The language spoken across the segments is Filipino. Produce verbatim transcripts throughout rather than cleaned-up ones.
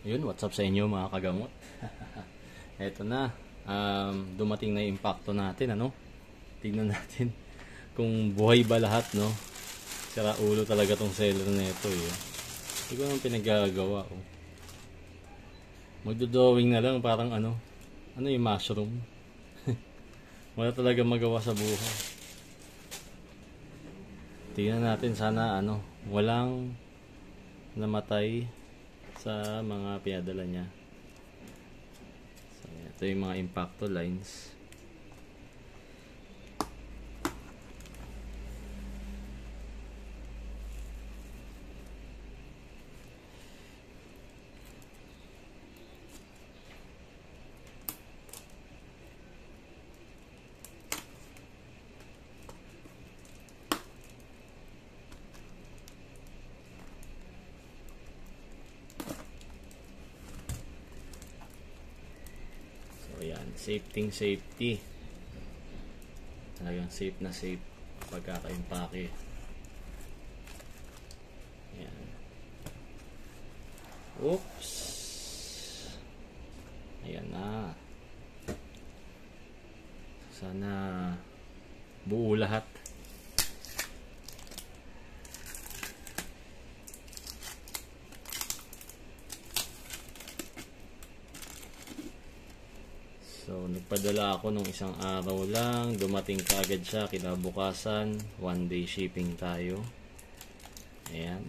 Yun, what's up sa inyo mga kagamot? Eto na, um, dumating na yung impacto natin, ano? Tignan natin kung buhay ba lahat, no? Sira ulo talaga tong seller na ito, eh. Hindi ko naman pinagagawa, oh. Magdodrawing na lang, parang ano? Ano yung mushroom? Wala talaga magawa sa buhay. Tignan natin, sana ano, walang namatay sa mga pinadala niya. So, ito yung mga impacto lines. Ayan, safety safety. Talagang safe na safe pagkaka-impake. Ayan. Oops. Ayan na. Sana buo lahat. So, nagpadala ako nung isang araw lang. Dumating kaagad siya kinabukasan. One day shipping tayo. Ayan.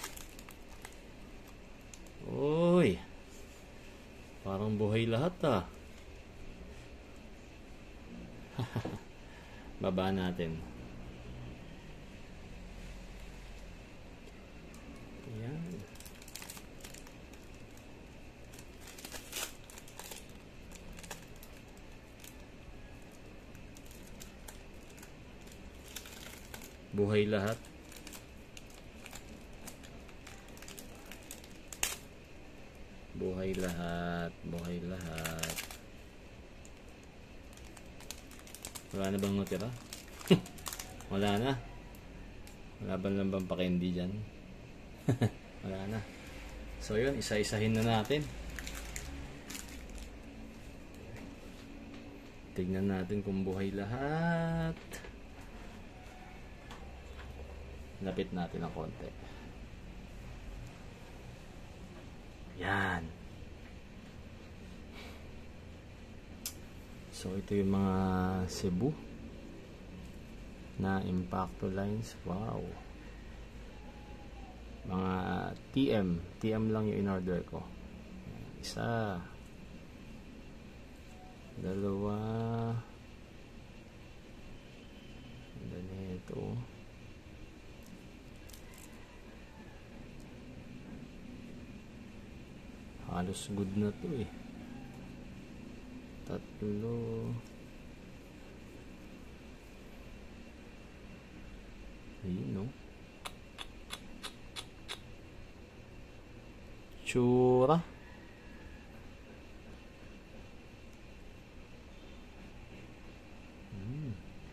Uy! Parang buhay lahat ah. Baba natin. Ayan. Buhay lahat. Buhay lahat. Buhay lahat. Wala na bang natira? Wala na. Wala ba lang bang pa-candy dyan? Wala na. So yun, isa-isahin na natin. Tignan natin kung buhay lahat. Lapit natin ng konti. Yan. So ito yung mga Cebu na impacto lines. Wow. Mga T M. T M lang yung in-order ko. Isa. Dalawa. Ganito. Halos good na to eh. Tatlo. Ayun no. Tsura. Hmm.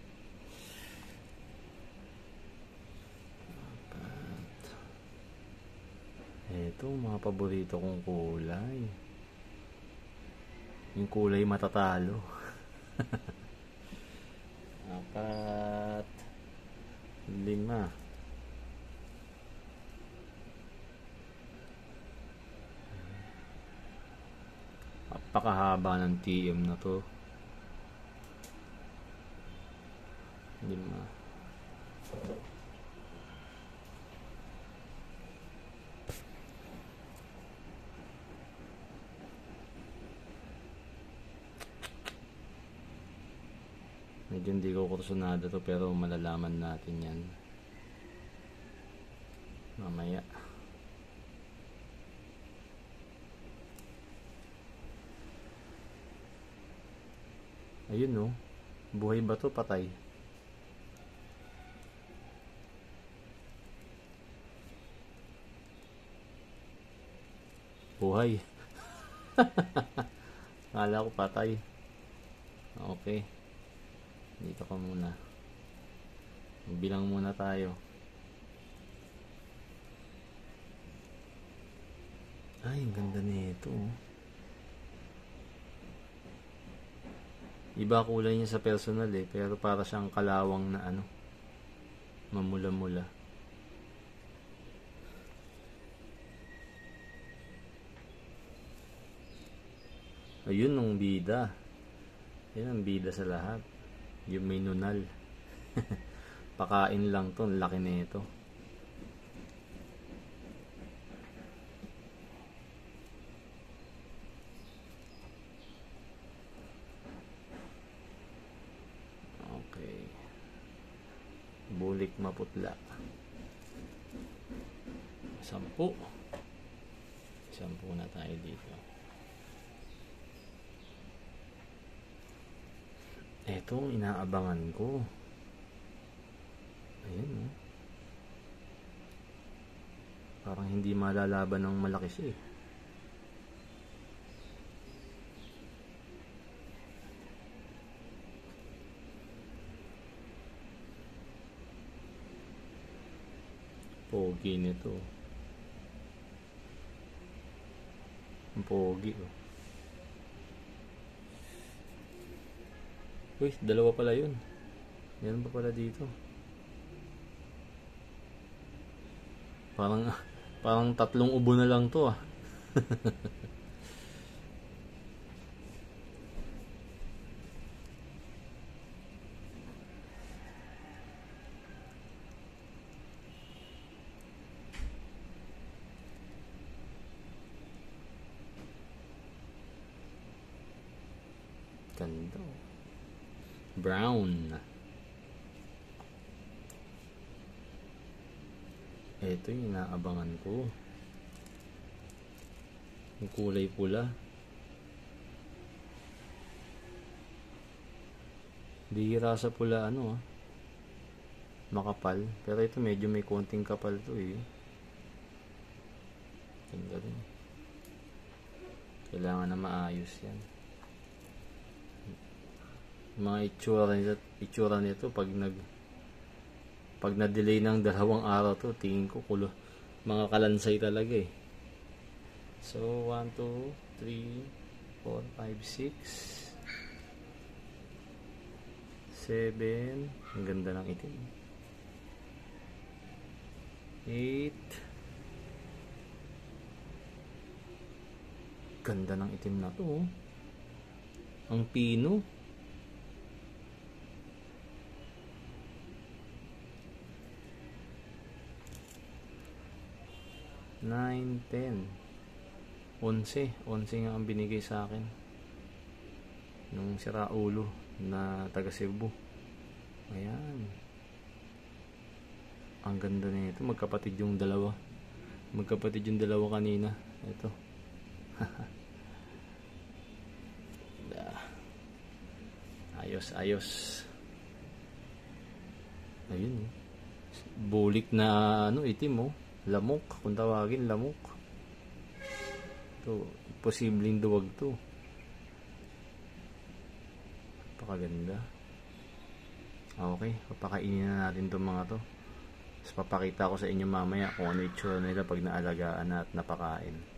Ito, mga paborito kong kulay. Yung kulay matatalo. Apat. Lima. Napakahaba ng T M na to. Lima. Medyo hindi ko kursunado to pero malalaman natin yan mamaya. Ayun no. Buhay ba to? Patay. Buhay. Akala ko patay. Okay. Dito ka muna. Bilang muna tayo. Ay, ang ganda nito. Oh. Iba kulay niya sa personal eh, pero para siyang kalawang na ano, mamula-mula. Ayun ang bida. Yan ang bida sa lahat. Yung may nunal. Pakain lang to, laki nito. Okay. Bulik maputla. Sampu. Sampu na tayo dito. Ito ang inaabangan ko. Ayan oh. Parang hindi malalaban ng malaki siya eh. Pogi nito. Ang pogi oh. Uy, dalawa pala yun. Meron pa pala dito. Parang parang tatlong ubo na lang to ah. Ganda. Brown. Ito yung inaabangan ko. Yung kulay pula. Bihira sa pula ano ah. Makapal. Pero ito medyo may konting kapal to eh. Ganda rin. Kailangan na maayos yan. Mga itsura nito, itsura nito pag nag pag na-delay ng dalawang araw to, tingin ko kulo mga kalansay talaga eh. So one, two, three, four, five, six, seven, ang ganda ng itim. eight, ganda ng itim na to oh. Ang pino. nine, ten, eleven, eleven nga ang binigay sa akin nung siraulo na taga Cebu. Ayan, ang ganda nito. Magkapatid yung dalawa, magkapatid yung dalawa kanina. Ito. ayos ayos. Ayun, bulik na ano, itim oh. Lamok, kung tawagin lamok. Ito, posibleng duwag to. Napakaganda. Okay, papakainin na natin itong mga to. Tapos papakita ko sa inyo mamaya kung ano itsura nila pag naalagaan na at napakain.